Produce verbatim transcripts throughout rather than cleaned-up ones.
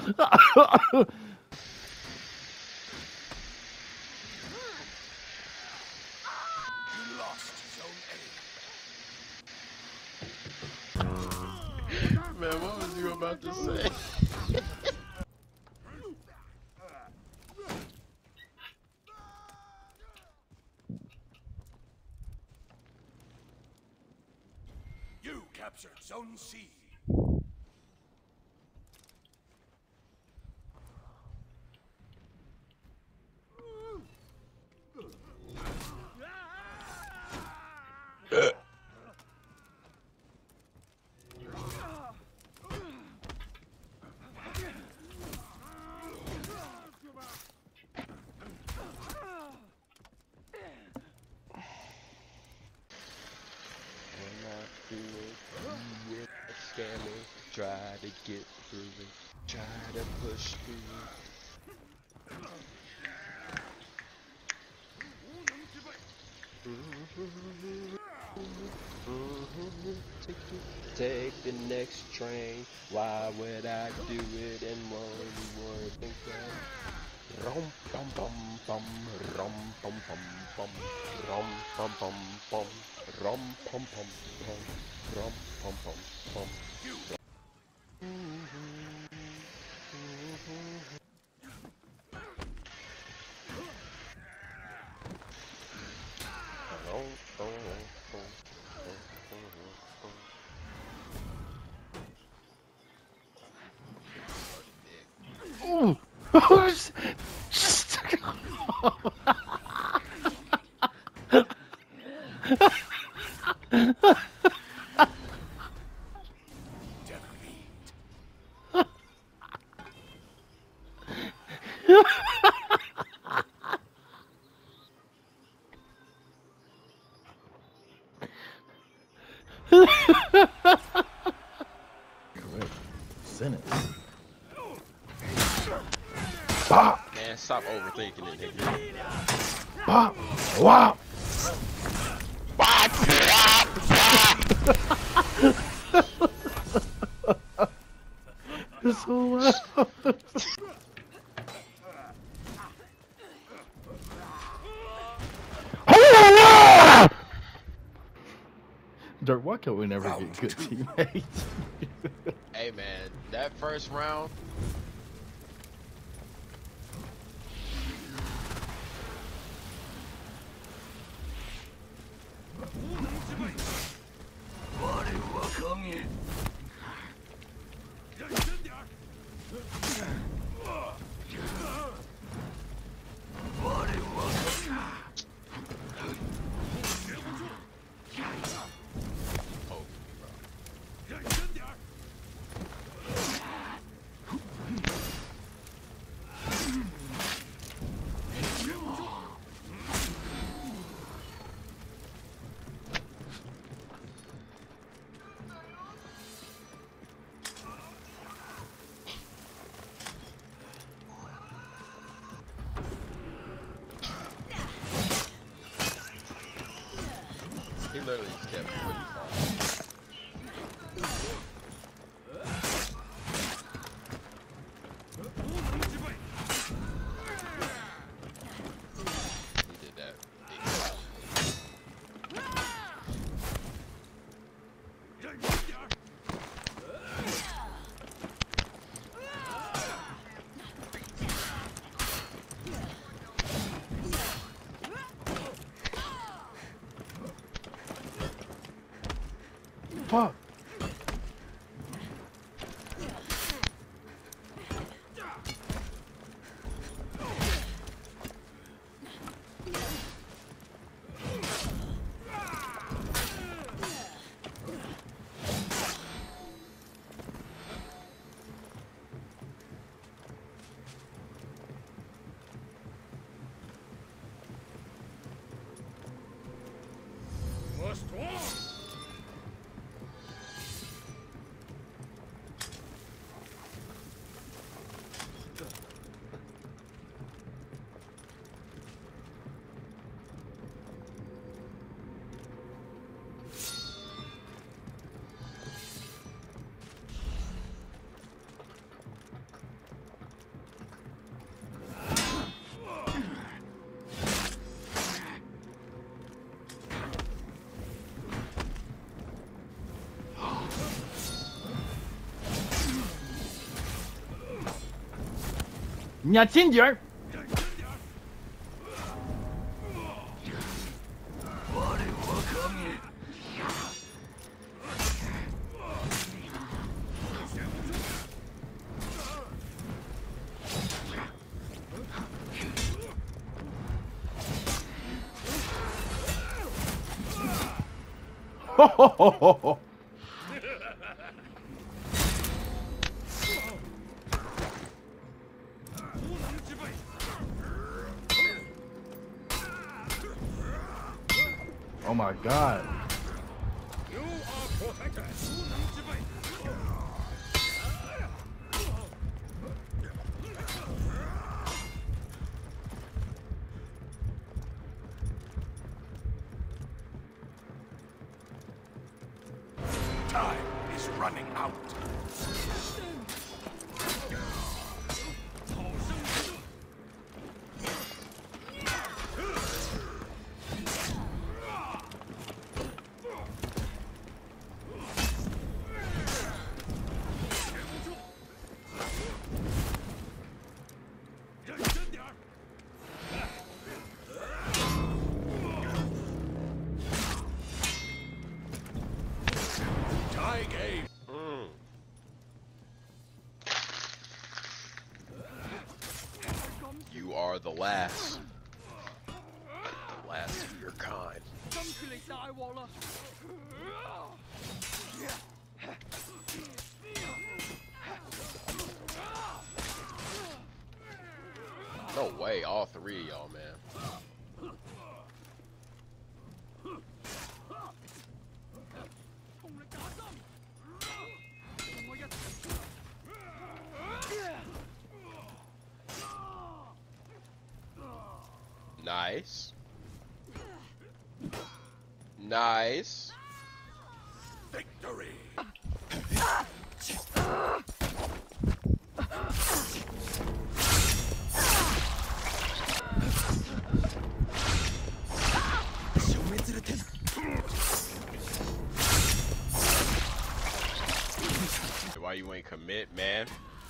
Man, what was you about to say? You captured Zone C. Scammer, try to get through it, try to push through it. Take, take the next train. Why would I do it and won't you think that? Rum pum pum pum, rum pum pum pum, rum pum pum pum, rum pum pum pum, rum pum pum pum. Ooh. Sentence. Bop. Man, stop overthinking it, nigga. Bop. Wop. It's so loud. Dirt, why can't we never get good teammates? Hey man, that first round. He literally just kept me when you fall. He did that. Fuck. What's wrong? 你俩近点儿。吼吼吼吼吼！ Oh my god. You are protected. Time is running out. Mm. You are the last. The last of your kind. No way, all three of y'all, man. Nice. Nice. Victory. Why you ain't commit, man?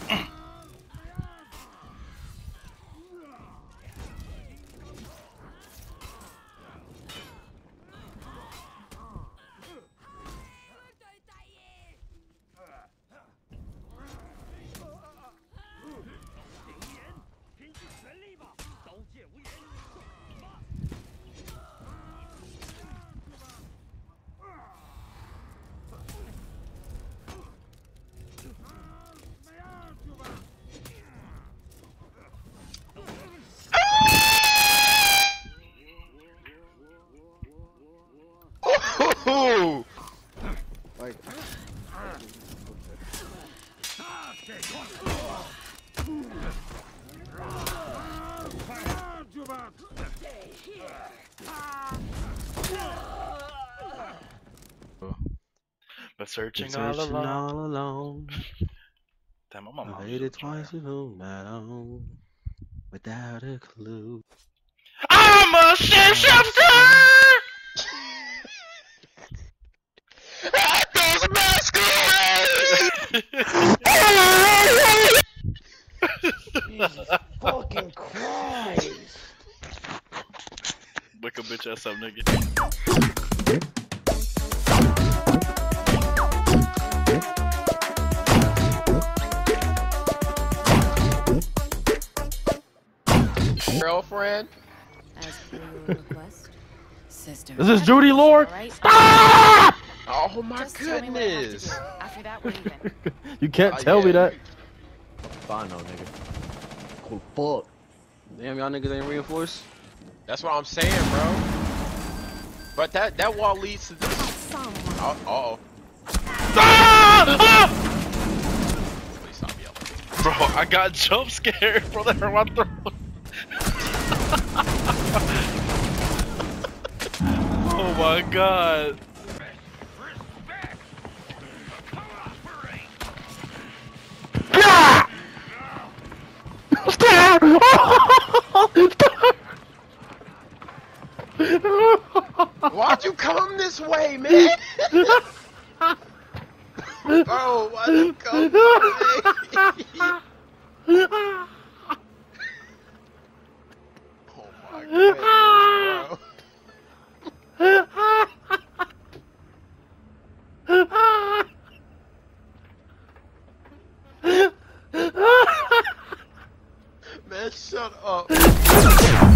Ooh. Like. But searching, Searching all alone. all alone. Damn, my mom. I waited twice alone, alone, without a clue. I'm a shapeshifter! Those masquerades! Jesus fucking Christ! Wake a bitch ass up, nigga. Girlfriend? As per your request, sister. This is Judy Lord. Right? Stop! Oh my Just tell me what I have to goodness. do. After that, we're even. You can't Oh, tell yeah, me that. you- Fine, no, nigga. Oh, fuck. Damn, y'all niggas ain't reinforced? That's what I'm saying, bro. But that that wall leads to this. Someone. Oh, uh oh. Ah! Ah! Please stop yelling. Bro, I got jump scared, bro. That hurt my throat. Oh my god. Why'd you come this way, man? Bro, why'd you come this way? Shut up.